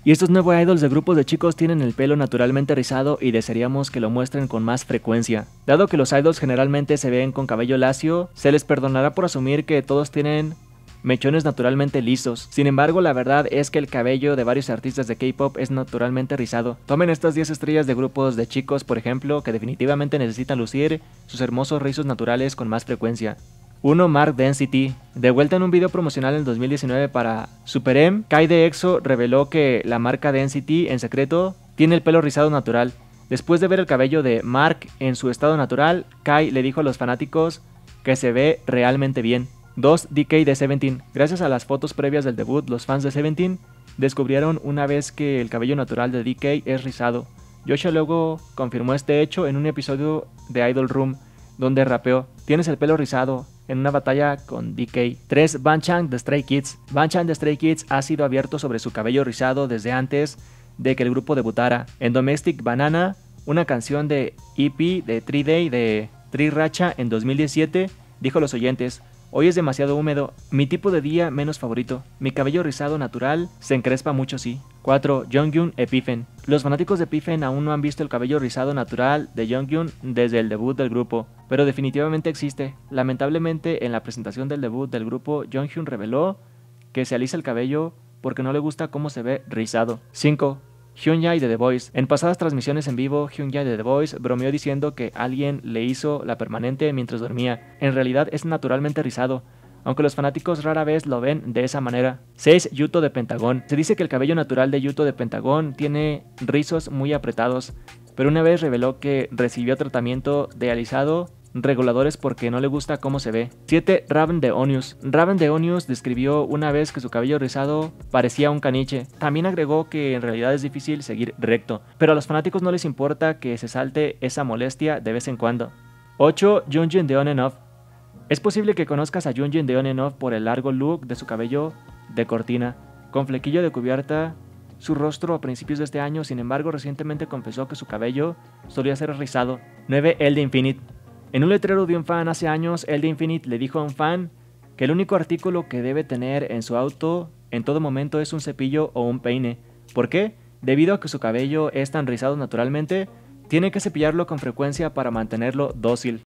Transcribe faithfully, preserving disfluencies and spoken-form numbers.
Y estos nuevos idols de grupos de chicos tienen el pelo naturalmente rizado y desearíamos que lo muestren con más frecuencia. Dado que los idols generalmente se ven con cabello lacio, se les perdonará por asumir que todos tienen mechones naturalmente lisos. Sin embargo, la verdad es que el cabello de varios artistas de K-pop es naturalmente rizado. Tomen estas diez estrellas de grupos de chicos, por ejemplo, que definitivamente necesitan lucir sus hermosos rizos naturales con más frecuencia. uno. Mark Density. De vuelta en un video promocional en dos mil diecinueve para Super M, Kai de EXO reveló que la marca Density, en secreto, tiene el pelo rizado natural. Después de ver el cabello de Mark en su estado natural, Kai le dijo a los fanáticos que se ve realmente bien. dos. D K de Seventeen. Gracias a las fotos previas del debut, los fans de Seventeen descubrieron una vez que el cabello natural de D K es rizado. Joshua luego confirmó este hecho en un episodio de Idol Room, donde rapeó: "Tienes el pelo rizado", en una batalla con D K. tres. Banchan de Stray Kids. Banchan de Stray Kids ha sido abierto sobre su cabello rizado desde antes de que el grupo debutara. En Domestic Banana, una canción de E P de tres Day de Tri Racha en dos mil diecisiete, dijo a los oyentes: "Hoy es demasiado húmedo, mi tipo de día menos favorito, mi cabello rizado natural se encrespa mucho sí". cuatro. Jonghyun Epiphen. Los fanáticos de Epiphen aún no han visto el cabello rizado natural de Jonghyun desde el debut del grupo, pero definitivamente existe. Lamentablemente, en la presentación del debut del grupo, Jonghyun reveló que se alisa el cabello porque no le gusta cómo se ve rizado. cinco. Hyunjae de The Voice. En pasadas transmisiones en vivo, Hyunjae de The Voice bromeó diciendo que alguien le hizo la permanente mientras dormía. En realidad es naturalmente rizado, aunque los fanáticos rara vez lo ven de esa manera. seis. Yuto de Pentagon. Se dice que el cabello natural de Yuto de Pentagon tiene rizos muy apretados, pero una vez reveló que recibió tratamiento de alisado reguladores porque no le gusta cómo se ve. siete. Raven de Onius. Raven de Onius describió una vez que su cabello rizado parecía un caniche. También agregó que en realidad es difícil seguir recto, pero a los fanáticos no les importa que se salte esa molestia de vez en cuando. ocho. Jungin de On and Off. Es posible que conozcas a Jungin de On and Off por el largo look de su cabello de cortina, con flequillo de cubierta su rostro a principios de este año. Sin embargo, recientemente confesó que su cabello solía ser rizado. nueve. L de Infinite. En un letrero de un fan hace años, L de Infinite le dijo a un fan que el único artículo que debe tener en su auto en todo momento es un cepillo o un peine. ¿Por qué? Debido a que su cabello es tan rizado naturalmente, tiene que cepillarlo con frecuencia para mantenerlo dócil.